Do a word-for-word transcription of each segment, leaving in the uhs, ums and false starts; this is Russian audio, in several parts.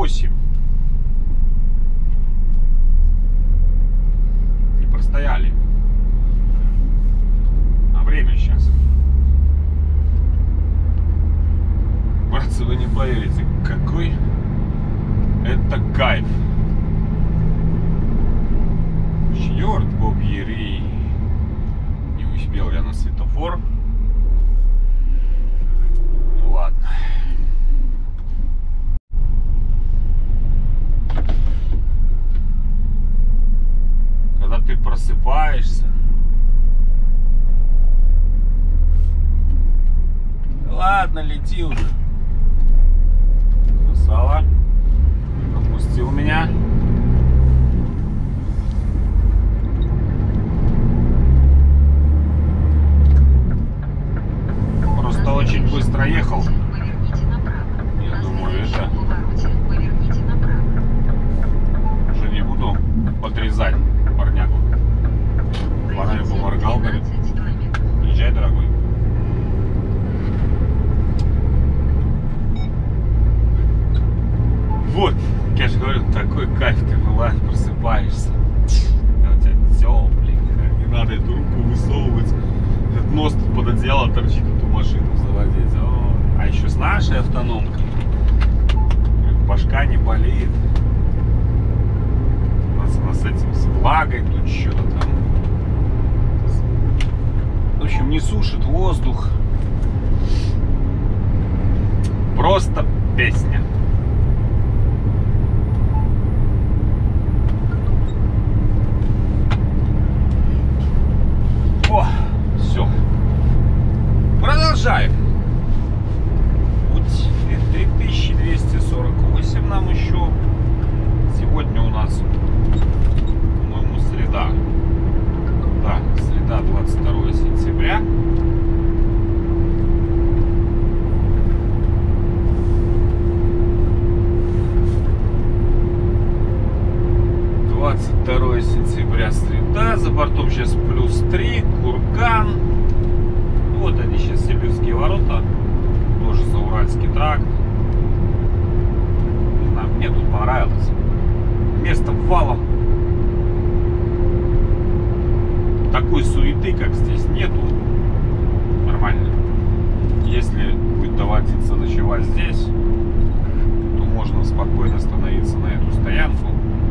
восемь. Не простояли. А время сейчас. Братцы, вы не поверите, какой это кайф. Черт побери. Не успел я на светофор. Ну ладно. Когда ты просыпаешься. Ладно, лети уже. Красава. Пропустил меня. Просто очень быстро ехал. Я думаю, это уже не буду подрезать парнягу. Парень поморгал, говорит: езжай, дорогой. Вот, я же говорю, такой кайф, ты вылазь, просыпаешься. У тебя тепленько, не надо эту руку высовывать. Этот нос тут под одеяло торчит, эту машину заводить. О, а еще с нашей автономкой башка не болит. У нас, у нас с этим, с влагой тут что-то там. В общем, не сушит воздух. Просто песня. О, все. Продолжаем. Путь три тысячи двести сорок восемь нам еще. Сегодня у нас, по-моему, среда. Да, среда, двадцать второе сентября. двадцать второе сентября, среда. За бортом сейчас плюс три, Курган. Вот они сейчас, Сибирские ворота. Тоже Зауральский тракт. Не знаю, мне тут понравилось. Место валом. Такой суеты, как здесь, нету. Нормально. Если будет доводиться ночевать здесь, то можно спокойно становиться на эту стоянку.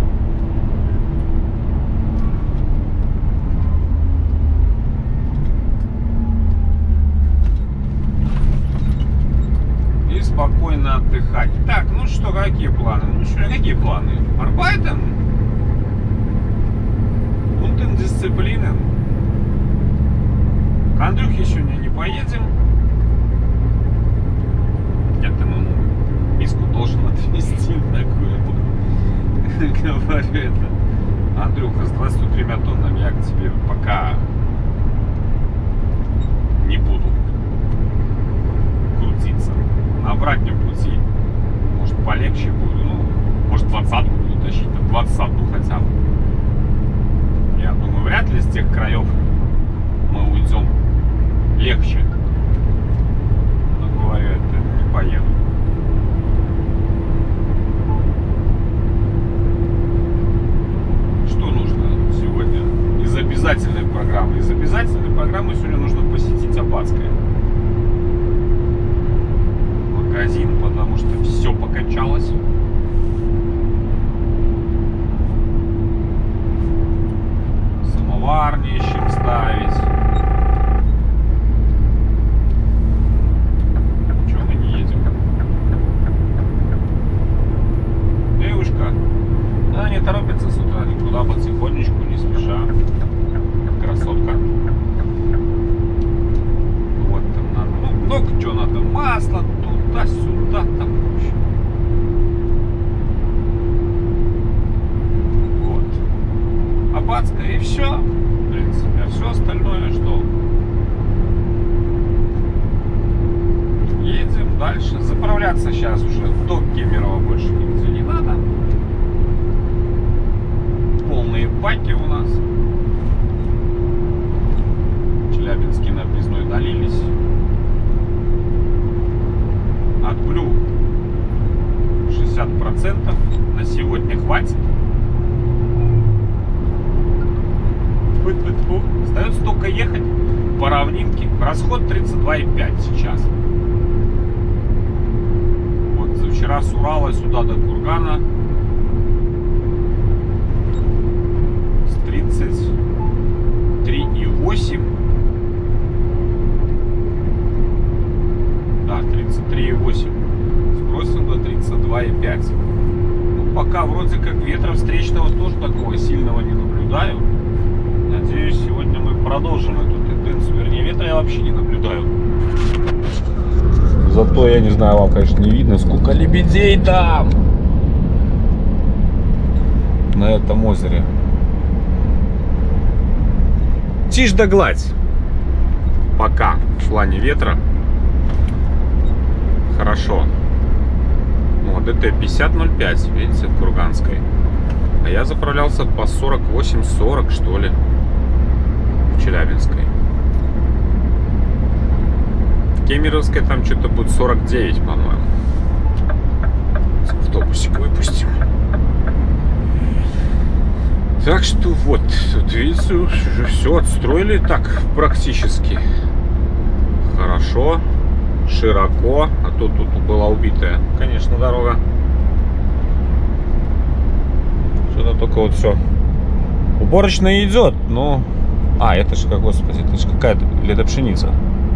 Спокойно отдыхать. Так, ну что, какие планы? Ну что, какие планы? Арбайтен? Унтен дисциплинен. К Андрюхе сегодня не поедем. Я там ему миску должен отвезти такую. Говорю это. Андрюха, с двадцатью тремя тоннами я к тебе пока не буду крутиться. На обратном пути, может, полегче будет, ну, может, двадцатку буду тащить, там, двадцать одну хотя бы. Я думаю, вряд ли с тех краев мы уйдем легче. Но, говорю, это не поеду. Что нужно сегодня из обязательной программы? Из обязательной программы сегодня нужно посетить Аббатское. Магазин, потому что все покачалось. Самовар не ищем ставить. Чего мы не едем? Девушка, она не торопится с утра никуда, потихонечку, не спеша. Красотка. Вот там надо. Ну, много чего надо. Масло. Туда-сюда, там, в общем. Вот. Аббатская и все. В принципе. А все остальное что? Едем дальше. Заправляться сейчас уже до Кемерово больше нигде не надо. Полные баки у нас. Челябинский на объездной долились. Отплю шестьдесят процентов. столько ехать по равнинке. Расход тридцать два и пять сейчас. Вот за вчера с Урала сюда до Кургана с тридцать три и восемь. Да, тридцать три и восемь. Сбросил до тридцать два и пять. Ну, пока вроде как ветра встречного тоже такого сильного не наблюдаю. Надеюсь, сегодня мы продолжим эту тенденцию. Вернее, ветра я вообще не наблюдаю. Зато, я не знаю, вам, конечно, не видно, сколько лебедей там на этом озере. Тишь да гладь. Пока в плане ветра хорошо. Ну, ДТ пятьдесят ноль пять, видите, в Курганской. А я заправлялся по сорок восемь сорок, что ли, в Челябинской. В Кемеровской там что-то будет сорок девять, по-моему. Автобусик выпустим. Так что вот, тут, видите, уже все отстроили так практически. Хорошо, широко. А то тут была убитая, конечно, дорога. Что-то только вот все уборочная идет, но... А, это же, как, господи, это же какая-то... Или это пшеница?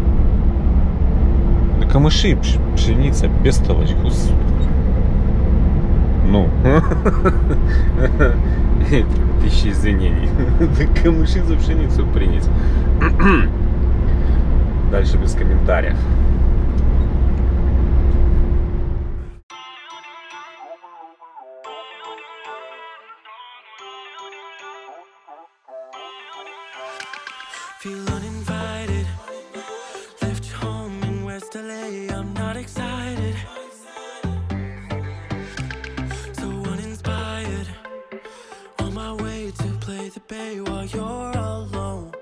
Да камыши, пшеница, бестолочь, господи. Ну... Тысячи извинений. Камыши за пшеницу принять. Дальше без комментариев. Feel uninvited. Left home in West L A. I'm not excited. So uninspired. On my way to play the bay while you're alone.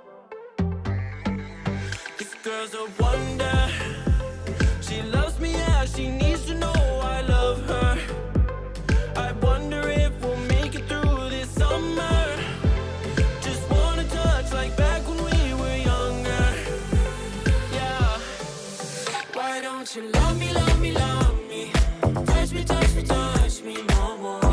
This girl's a wonder. She loves me, yeah, she needs to know I love her. I wonder if we'll make it through this summer. Just wanna touch like back when we were younger. Yeah. Why don't you love me, love me, love me? Touch me, touch me, touch me no more.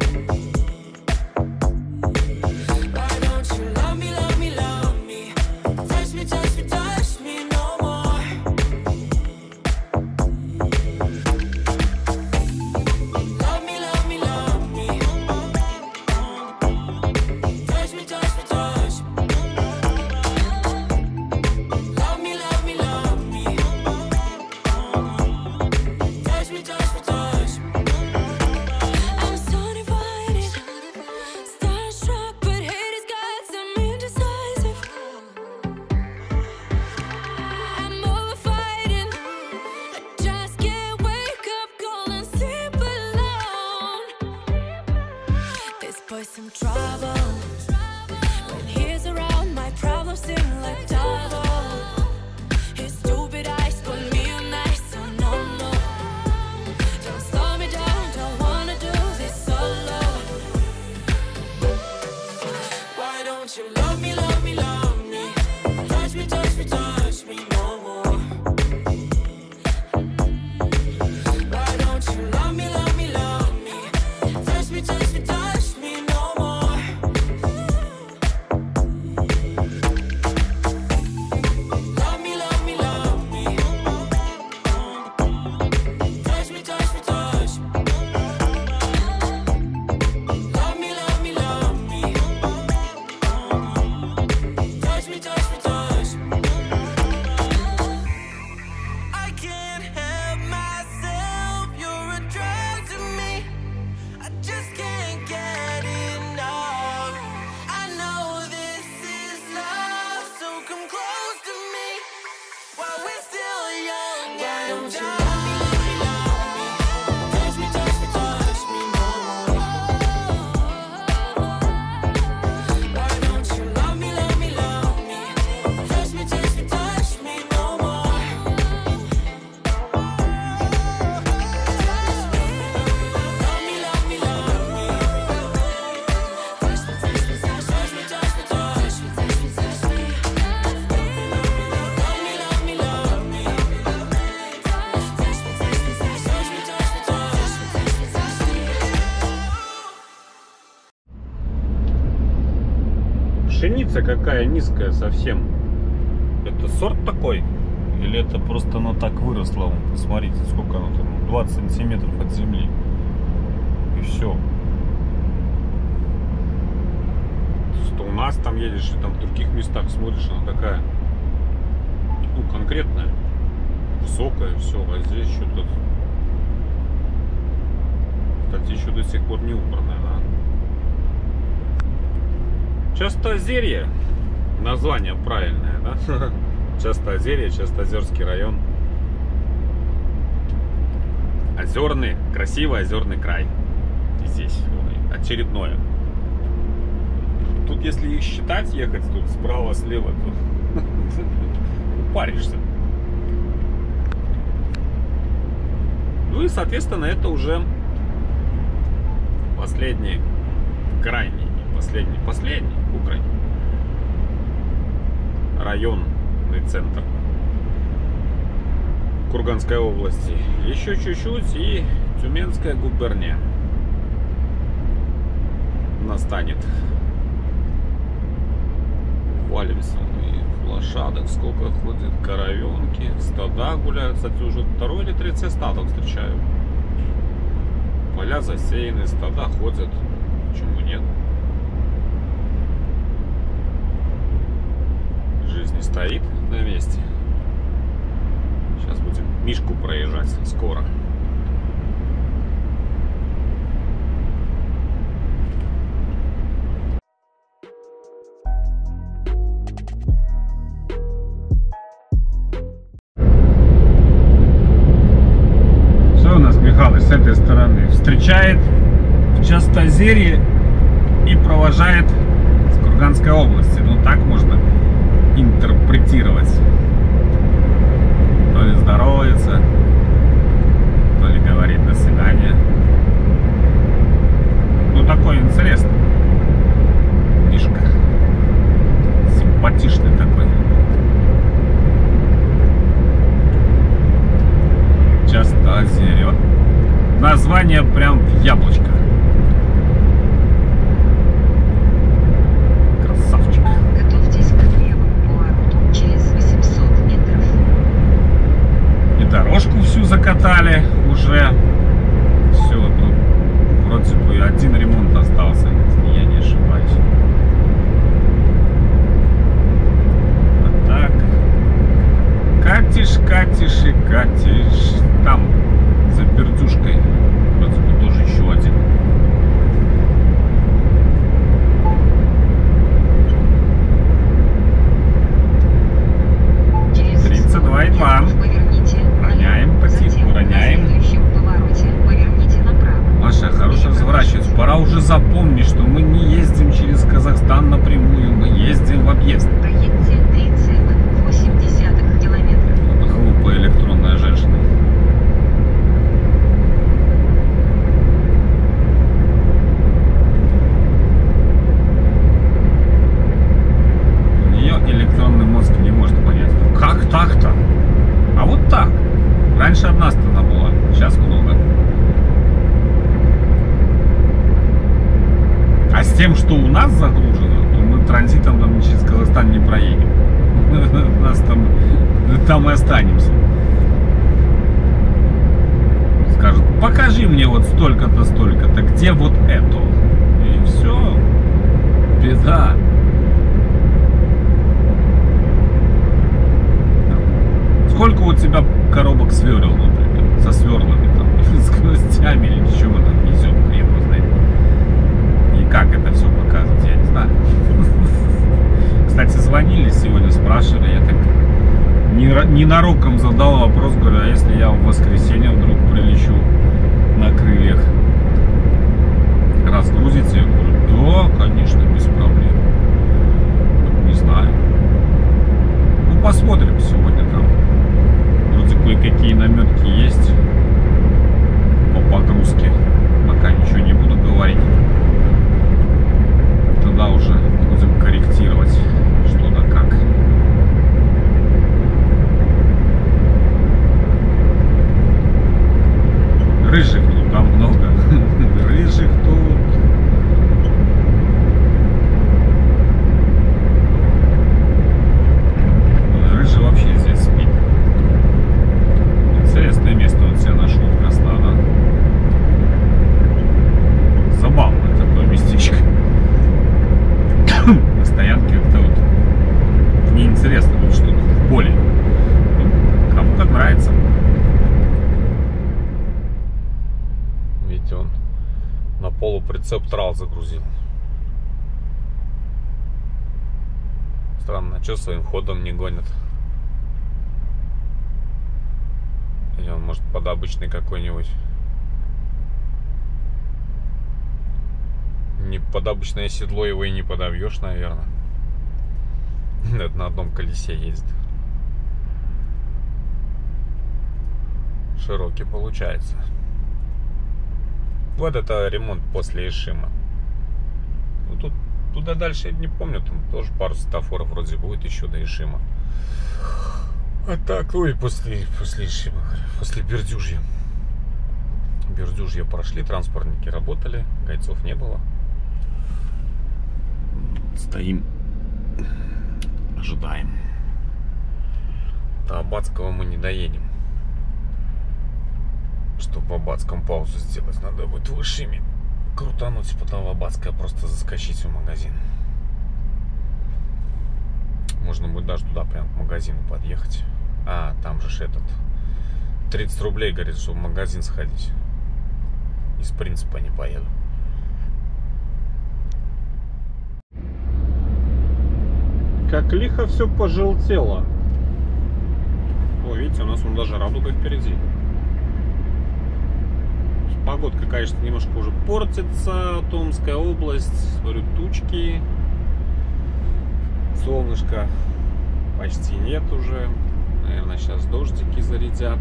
Why don't you love me, love me, love me? Touch me, touch me, touch me no more. Love me, love me, love me. Touch me, touch me, touch me. Love me, love me, love me. Touch me, touch me, touch me. I'm so divided, starstruck, but hate has got some indecisive. I'm over fighting. I just can't wake up cold and sleep alone. This boy's some trouble. When he's around, my problems seem like double. His stupid eyes put me on ice, so no, no. Don't slow me down, don't wanna do this solo. Why don't you love me, love me, love me? Touch me, touch me, touch me no more. Why don't you love me, love me, love me? Touch me, touch me, touch me no more. Love me, love me, love me. Touch me, touch me, touch me. Love me, love me, love me. Пшеница какая низкая совсем. Это сорт такой? Или это просто она так выросла? Вон, посмотрите, сколько она там, двадцать сантиметров от земли. И все. Что у нас там едешь, и там в других местах смотришь, она такая, ну, конкретная, высокая, все, а здесь что-то, кстати, еще до сих пор не убранная, да? Частозерье, название правильное, да? Частозерье, Частозерский район. Озерный, красивый озерный край. И здесь очередное. Тут, если их считать, ехать тут справа, слева, тут упаришься. Ну и, соответственно, это уже последний, крайний, последний, последний, Украина. Районный центр Курганской области. Еще чуть-чуть и Тюменская губерния настанет. Валимся. И лошадок сколько ходит, коровенки, стада гуляют. Кстати, уже второй или третий стадо встречаю. Поля засеяны, стада ходят. Почему нет? Жизнь не стоит на месте. Сейчас будем Мишку проезжать скоро. Что у нас Михалыч с этой стороны? Встречает в Частозерье и провожает с Курганской области. Ну так можно интерпретировать. То ли здоровается, то ли говорит до свидания. Ну такой интересный Мишка. Симпатичный такой. Частозерье. Название прям в яблочко. Красавчик. Готовьтесь к левому повороту через восемьсот метров. И дорожку всю закатали уже. Все, тут вроде бы один ремонт остался, если я не ошибаюсь. Вот так. Катишь, катишь и катишь. Там, за пердюшкой, вроде бы тоже еще один. тридцать два и два. Роняем потихоньку, роняем. Маша, хорошо разворачивается. Пора уже запомнить, что мы не ездим через Казахстан напрямую, мы ездим в объезд. Проедьте три целых восемь десятых километра. Вот глупая электронная женщина. У нее электронный мозг не может понять. Как так-то? А вот так. Раньше одна страна была, сейчас много. А с тем, что у нас загружено, то мы транзитом там через Казахстан не проедем. Нас там, там и останемся. Скажут, покажи мне вот столько-то, столько-то, где вот это? И все. Беда. Сколько у тебя коробок сверл, например, со сверлами там, с гвоздями или с чем мы там несем, хрен его знает. И как это все показывать, я не знаю. Кстати, звонили сегодня, спрашивали, я так ненароком задал вопрос, говорю, а если я в воскресенье вдруг прилечу на крыльях, разгрузите? Я говорю, да, конечно, без проблем. Не знаю. Ну, посмотрим сегодня там. Вроде кое-какие наметки есть по погрузке. Пока ничего не буду говорить. Тогда уже будем корректировать что да как. Рыжих тут там много. Рыжих тут. стоят как-то вот неинтересно, тут что-то в поле. Ну, кому как нравится. Видите, он на полуприцеп трал загрузил. Странно, а что своим ходом не гонят? Или он, может, под обычный какой-нибудь? Не под обычное седло его и не подовьешь, наверное. Это на одном колесе ездит. Широкий получается. Вот это ремонт после Ишима. Ну, тут, туда дальше я не помню. Там тоже пару светофоров вроде будет еще до Ишима. А так, ой, после, после Ишима, после Бердюжья. Бердюжья прошли, транспортники работали, гайцов не было. Стоим, ожидаем. До Аббатского мы не доедем. Чтобы в Аббатском паузу сделать, надо будет в Ишиме крутануть, и потом в Аббатское просто заскочить в магазин. Можно будет даже туда прям к магазину подъехать. А, там же ж этот тридцать рублей, говорит, чтобы в магазин сходить. Из принципа не поеду. Как лихо все пожелтело. О, видите, у нас вон даже радуга впереди. Погодка, конечно, немножко уже портится. Томская область, смотрю, тучки. Солнышко почти нет уже. Наверное, сейчас дождики зарядят.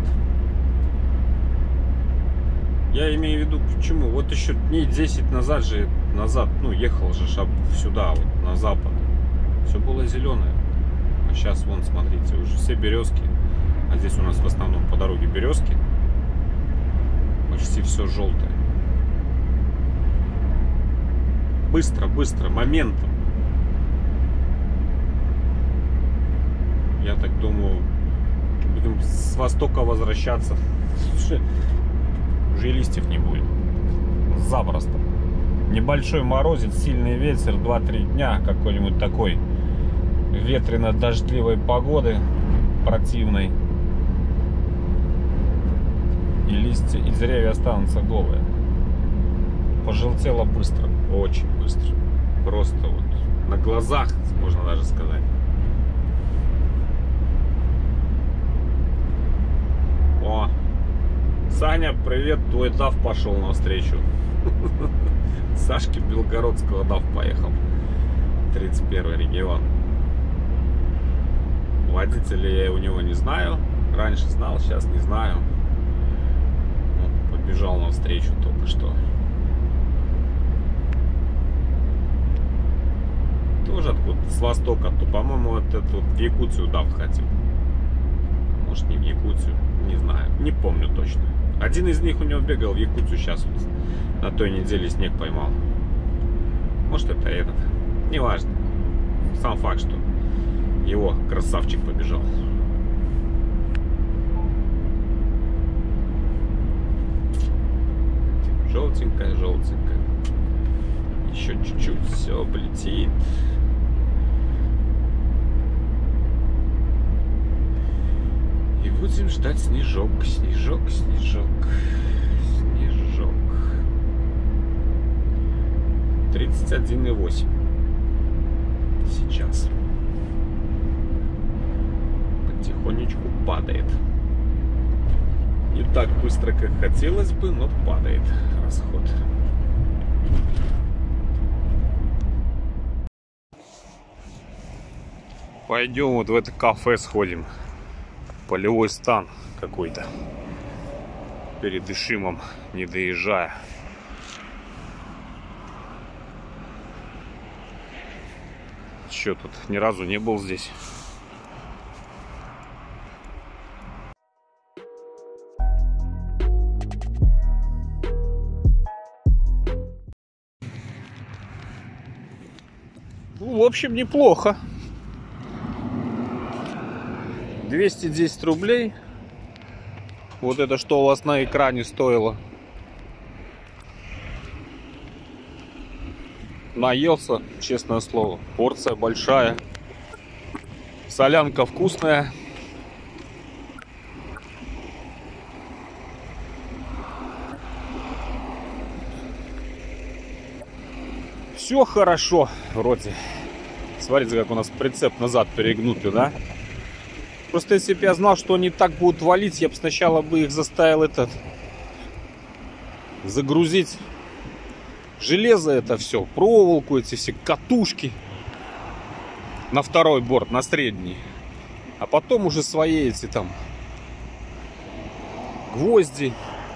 Я имею в виду, почему? Вот еще дней десять назад же, назад, ну, ехал же сюда, вот, на запад. Все было зеленое. А сейчас, вон, смотрите, уже все березки. А здесь у нас в основном по дороге березки. Почти все желтое. Быстро, быстро, моментом. Я так думаю, будем с востока возвращаться. Уже и листьев не будет. Запросто. Небольшой морозец, сильный ветер, два-три дня какой-нибудь такой ветрено-дождливой погоды, противной. И листья, и деревья останутся голые. Пожелтело быстро, очень быстро. Просто вот на глазах, можно даже сказать. О, Саня, привет, твой ДАФ пошел навстречу. Сашке Белгородского ДАФ поехал. тридцать первый регион. Водителя я у него не знаю. Раньше знал, сейчас не знаю. Он побежал навстречу только что. Тоже откуда? С востока. То, по-моему, вот этот вот в Якутию ДАФ хотел. Может, не в Якутию. Не знаю. Не помню точно. Один из них у него бегал в Якутию. Сейчас вот на той неделе снег поймал. Может, это этот. Неважно. Сам факт, что его красавчик побежал. Желтенькая, желтенькая. Еще чуть-чуть, все облетит. И будем ждать снежок, снежок, снежок, снежок. тридцать один и восемь. Сейчас. Потихонечку падает. Не так быстро, как хотелось бы, но падает расход. Пойдем вот в это кафе сходим. Полевой стан какой-то. Перед Ишимом, не доезжая. Че тут, ни разу не был здесь. Ну, в общем, неплохо. двести десять рублей. Вот это что у вас на экране стоило. наелся, честное слово. Порция большая. Солянка вкусная. Все хорошо вроде. Смотрите, как у нас прицеп назад перегнутый, да? Просто если бы я знал, что они так будут валить, я бы сначала бы их заставил этот загрузить железо, это все, проволоку, эти все катушки на второй борт, на средний. А потом уже свои эти там гвозди,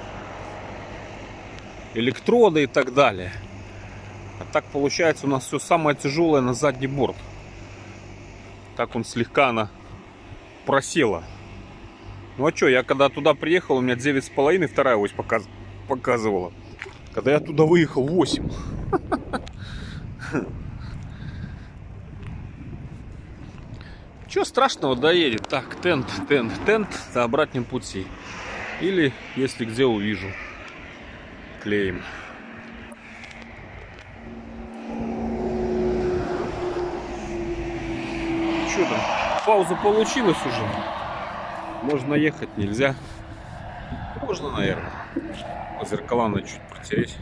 электроды и так далее. А так получается у нас все самое тяжелое на задний борт. Так он слегка она просела. Ну а что, я когда туда приехал, у меня девять с половиной, вторая ось показ... показывала. Когда я туда выехал, восемь. Чего страшного, доедет. Так, тент, тент, тент на обратном пути. Или, если где увижу, клеим. Что там? Пауза получилась уже. Можно ехать, нельзя. Можно, наверное. Зеркала надо чуть протереть.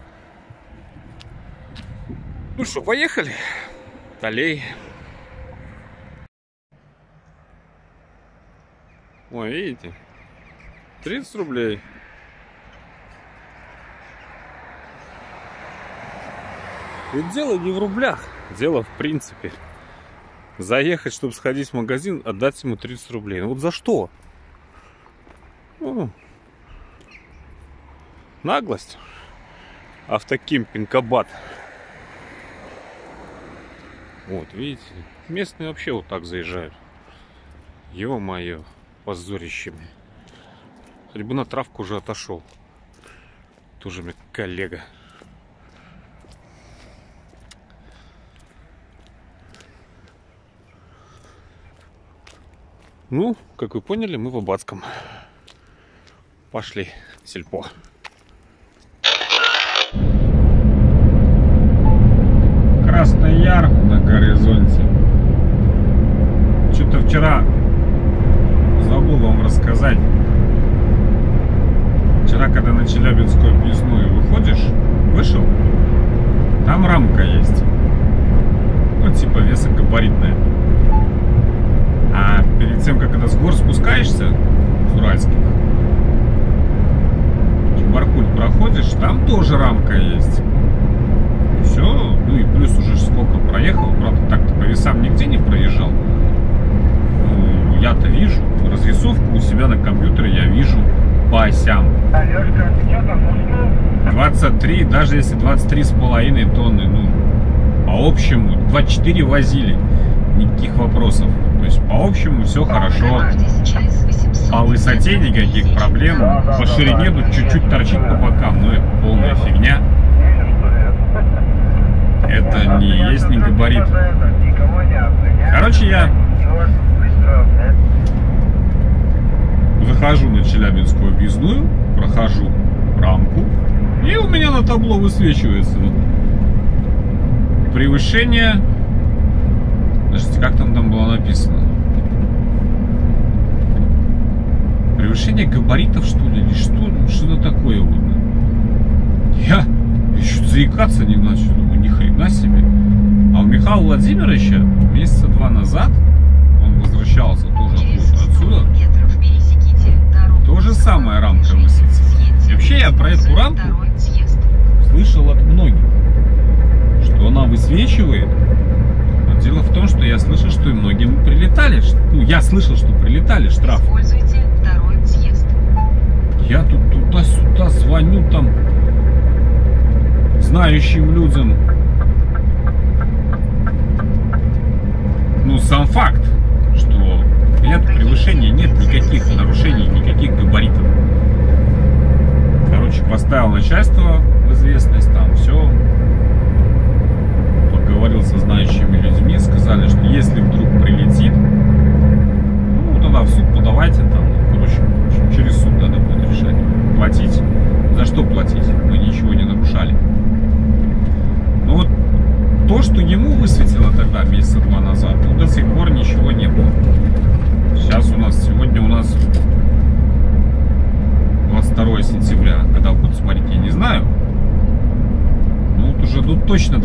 Ну что, поехали. Далее. Ой, видите? тридцать рублей. Ведь дело не в рублях. Дело в принципе. Заехать, чтобы сходить в магазин, отдать ему тридцать рублей. Ну вот за что? Ну, наглость. Автокемпинг Абат. Вот, видите? Местные вообще вот так заезжают. Ё-моё, позорищами. Хоть бы на травку уже отошел. Тоже мне коллега. Ну, как вы поняли, мы в Абатском. Пошли в сельпо. Красный Яр на горизонте. Что-то вчера забыл вам рассказать. Вчера, когда на Челябинскую объездную выходишь, вышел, там рамка есть. Ну, типа весогабаритная. А перед тем, как когда с гор спускаешься, с уральских, Чебаркуль проходишь, там тоже рамка есть. И все. Ну и плюс уже сколько проехал. Правда, так-то по весам нигде не проезжал. Ну, я-то вижу. Разрисовку у себя на компьютере я вижу по осям. двадцать три, даже если двадцать три с половиной тонны, ну, по общему, двадцать четыре возили. Никаких вопросов. То есть по общему все хорошо. По высоте никаких проблем. По ширине тут чуть-чуть торчит по бокам. Но это полная фигня. Это не есть не габарит. Короче, я захожу на Челябинскую объездную, прохожу рамку, и у меня на табло высвечивается превышение. Подождите, как там, там было написано? Превышение габаритов, что ли, или что? Что-то такое вот. Я еще заикаться не начал, думаю, ни хрена себе. А у Михаила Владимировича месяца два назад он возвращался тоже отсюда. То же самое рамка высветилась. И вообще я про эту рамку слышал от многих, что она высвечивает. Дело в том, что я слышал, что и многим прилетали. Ну, я слышал, что прилетали штрафы. Я тут туда-сюда звоню там знающим людям. Ну, сам факт, что нет превышения, нет никаких нарушений, никаких габаритов. Короче, поставил начальство в известность, там все. Поговорил со знающими людьми, сказали, что если вдруг прилетит, ну тогда в суд подавайте, там, короче, через суд надо будет решать. Платить. За что платить? Мы ничего не нарушали. Ну вот,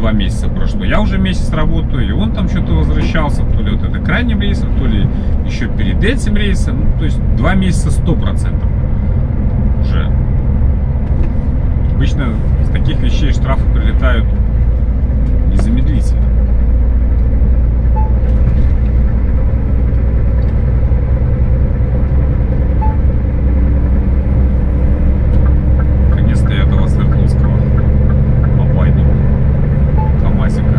два месяца прошло. Я уже месяц работаю, и он там что-то возвращался, то ли вот это крайним рейсом, то ли еще перед этим рейсом. Ну, то есть два месяца сто процентов уже. Обычно с таких вещей штрафы прилетают незамедлительно. Наконец-то я этого Свердловского обойду. КамАЗика.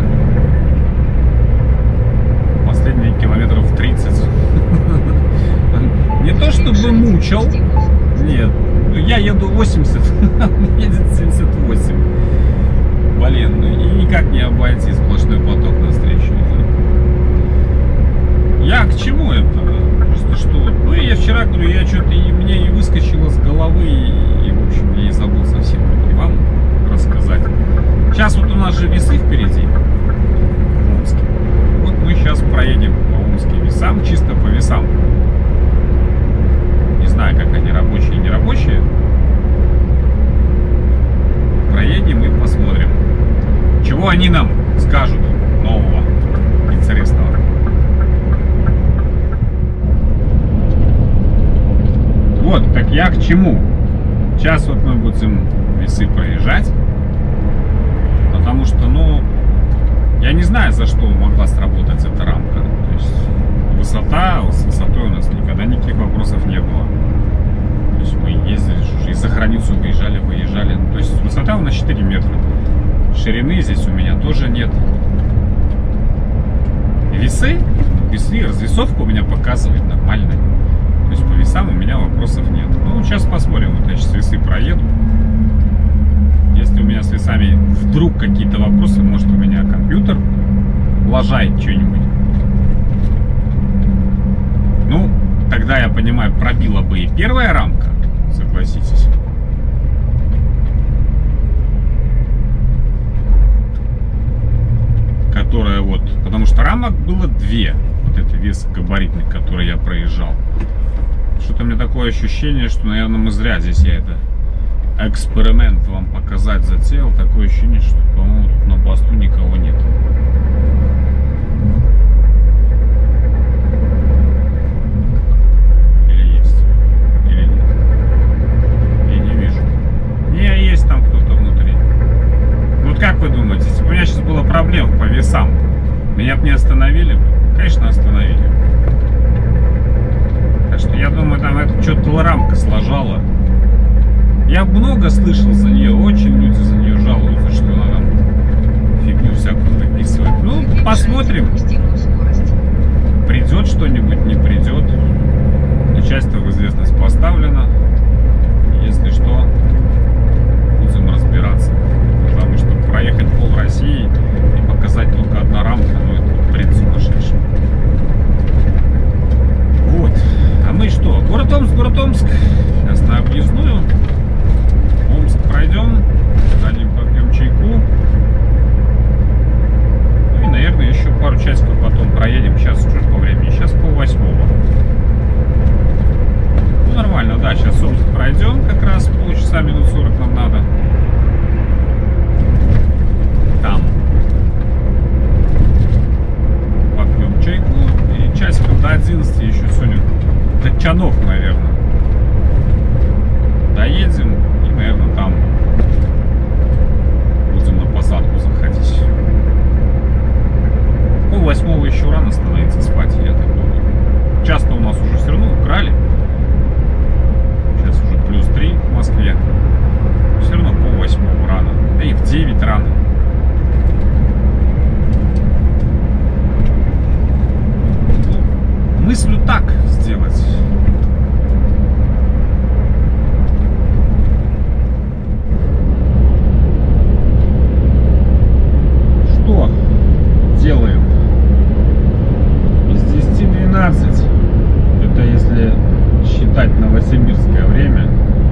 Последние километров тридцать. Не то чтобы мучил. Нет. Я еду восемьдесят, он едет семьдесят восемь. Блин, ну и никак не обойти сплошной поток навстречу. Я к чему это? Просто что вот, ну я вчера говорю, я что-то и мне и выскочило с головы, и, и в общем я и забыл совсем и вам рассказать. Сейчас вот у нас же весы впереди в Омске. Вот мы сейчас проедем по омским весам, чисто по весам. Не знаю, как они, рабочие и нерабочие. Проедем и посмотрим, чего они нам скажут нового, интересного. Вот, так я к чему? Сейчас вот мы будем весы проезжать. Потому что, ну, я не знаю, за что могла сработать эта рамка. То есть высота, с высотой у нас никогда никаких вопросов не было. То есть мы ездили, и за границу выезжали, выезжали. Ну, то есть высота у нас четыре метра. Ширины здесь у меня тоже нет. Весы, весы, развесовка у меня показывает нормально. То есть по весам у меня вопросов нет. Ну, сейчас посмотрим. Вот я сейчас весы проеду. Если у меня с весами вдруг какие-то вопросы, может, у меня компьютер лажает что-нибудь. Ну, тогда, я понимаю, пробила бы и первая рамка, согласитесь. Которая вот, потому что рамок было две, вот это вес габаритный, который я проезжал. Что-то у меня такое ощущение, что, наверное, мы зря здесь я это эксперимент вам показать затеял. Такое ощущение, что, по-моему, тут на посту никого нет. Или есть? Или нет? Я не вижу. Не, есть там кто-то внутри. Вот как вы думаете, если бы у меня сейчас была проблема по весам, меня бы не остановили? Конечно, остановили. Так что я думаю, там это что-то рамка сложала. Я много слышал за нее, очень люди за нее жалуются, что она там фигню всякую написывает. Ну, посмотрим. Придет что-нибудь, не придет. Начальство в известность поставлено. Если что, будем разбираться. Потому что проехать пол России и показать только одна рамка, ну это бред сумасшедший. Вот. А мы что? Город Омск, город Омск. Сейчас на объездную. Омск пройдем, за ним попьем чайку. Ну и, наверное, еще пару часиков потом проедем. Сейчас уже по времени. Сейчас полвосьмого. Ну, нормально, да. Сейчас Омск пройдем как раз. Полчаса, минут сорок нам надо. Там попьем чайку. И часиков до одиннадцати еще сегодня. До Чанов, наверное. Доедем. Наверное, там будем на посадку заходить. Пол восьмого еще рано становится спать, я так думаю. Час-то у нас уже все равно украли. Сейчас уже плюс три в Москве. Все равно пол восьмого рано. Да и в девять рано. Ну, мыслю так сделать. Делаем из десяти двенадцать. Это если считать новосибирское время.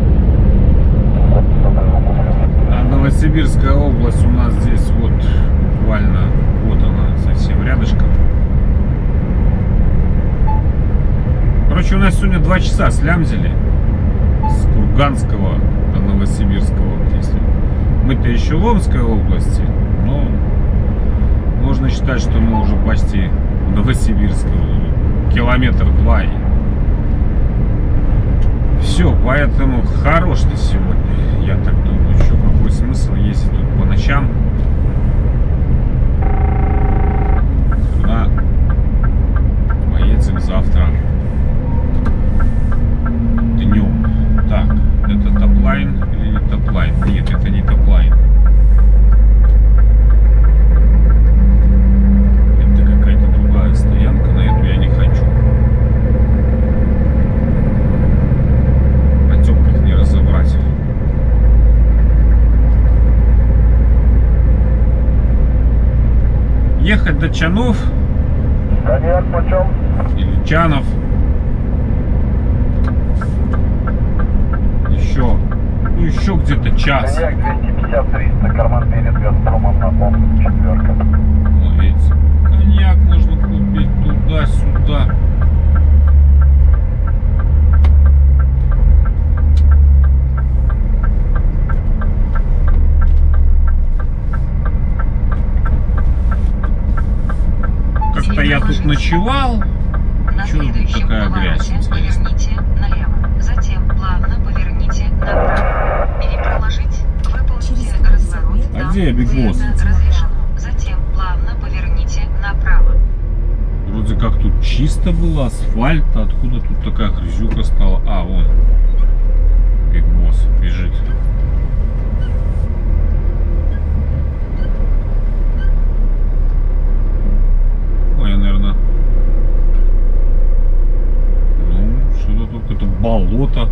А Новосибирская область у нас здесь вот буквально, вот она совсем рядышком. Короче, у нас сегодня два часа слямзили с Курганского до Новосибирского. Вот если мы-то еще в Омской области, но можно считать, что мы уже почти в Новосибирске. Километр два. И... Все, поэтому хорош ты сегодня. Я так думаю, что какой смысл ездить тут по ночам. Сюда поедем завтра днем. Так, это топлайн или не топлайн? Нет, это не топлайн. Это какая-то другая стоянка, на эту я не хочу. В потемках не разобрать. Ехать до Чанов или Чанов еще, ну еще где-то час. двести пятьдесят триста, карман перед Газпромом на Омск, четверка. Ловить. Коньяк можно купить туда-сюда. Как-то я тут ночевал. На Чё тут следующем такая грязь, повороте интересно? поверните налево, затем плавно поверните направо. Перепроложить, выполните разворот. А там, где Биг Босс? это разрешено. Затем плавно поверните направо. Вроде как тут чисто было, асфальт. Откуда тут такая грязюка стала? А, вон. Биг Босс бежит. Ой, я, наверное... Ну, что-то тут это болото.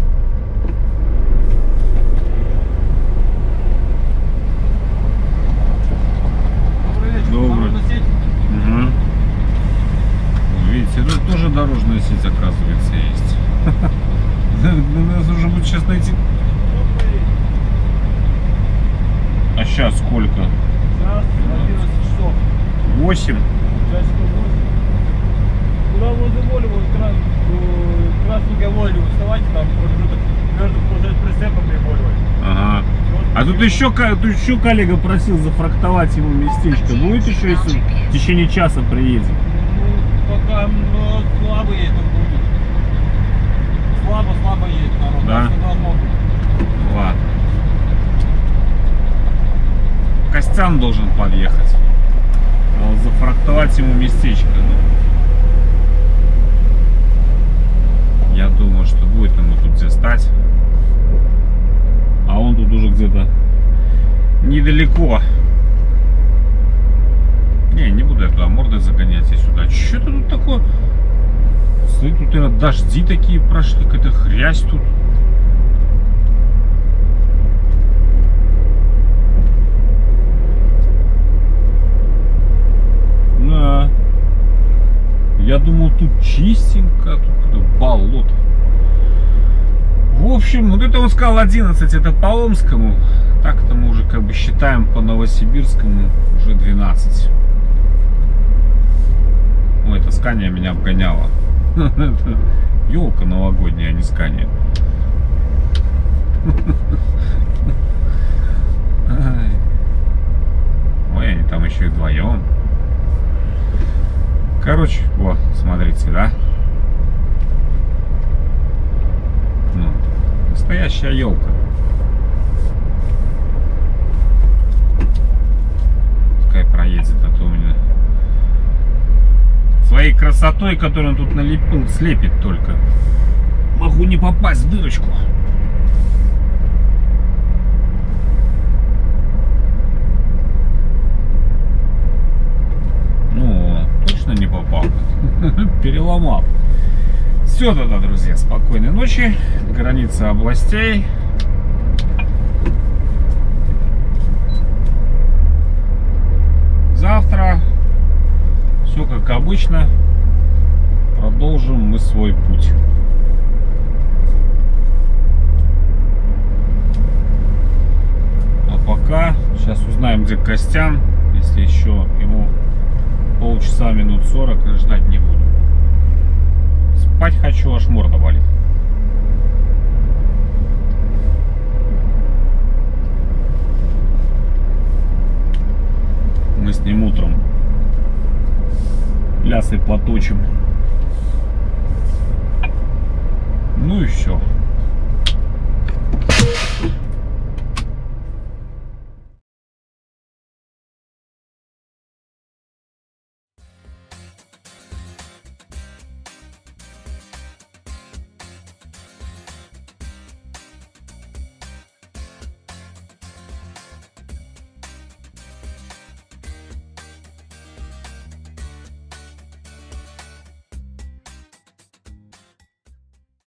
Добрый. Угу. Видите, тут тоже дорожная сеть, оказывается, есть. Нас уже будет сейчас найти. А сейчас сколько? Сейчас одиннадцать часов. Восемь. Часиков восемь. Куда возле Волева, красненькая Волева, вставайте, там промежуток между, получается, прицепом и Волевой. Ага. А тут еще, ко- тут еще коллега просил зафрактовать ему местечко. Будет еще, если в течение часа приедет? Ну, пока ну, слабо едет он будет. Слабо-слабо едет народ. Да? Так что должно быть. Ладно. Костян должен подъехать. Надо зафрактовать ему местечко. Я думаю, что будет ему тут где стать. А он тут уже где-то недалеко. Не, не буду я туда мордой загонять и сюда. Что-то тут такое. Смотри, тут, наверное, дожди такие прошли, какая-то грязь тут. Да. Я думал, тут чистенько, тут какое-то болото. В общем, вот это он сказал одиннадцать, это по Омскому. Так-то мы уже как бы считаем по Новосибирскому уже двенадцать. Ой, это Скания меня обгоняла. Елка новогодняя, а не Скания. Ой, они там еще и вдвоем. Короче, вот, смотрите, да? Ну, настоящая елка. Пускай проедет, а то у меня своей красотой, которую он тут налепил, слепит только. Могу не попасть в дырочку. Ну, точно не попал. Переломал. Все тогда, друзья, спокойной ночи. Граница областей. Завтра все как обычно. Продолжим мы свой путь. А пока сейчас узнаем, где Костян. Если еще ему полчаса, минут сорок, ждать не буду. Спать хочу, аж морда болит. Мы с ним утром плясой поточим. Ну и все.